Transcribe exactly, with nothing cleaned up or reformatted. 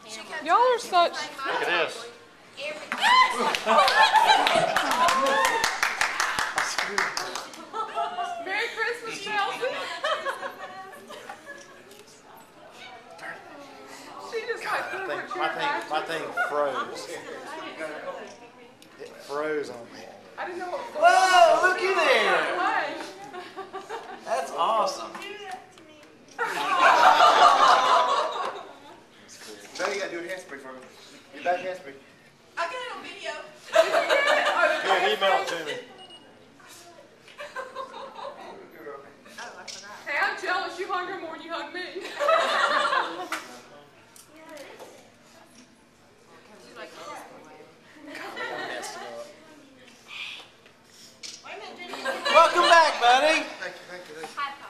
Y'all are such. Look at this. Merry Christmas, Chelsea. She just God, like my thing, my thing, my thing froze. It froze on me. I didn't know what was going Whoa, looky there. on. That's awesome. Now you gotta do a handspring for me. Your back handspring. I got it on video. Here, email it to me. Hey, I'm jealous. You hug her more than you hug me. Welcome back, buddy. Thank you, thank you, thank you.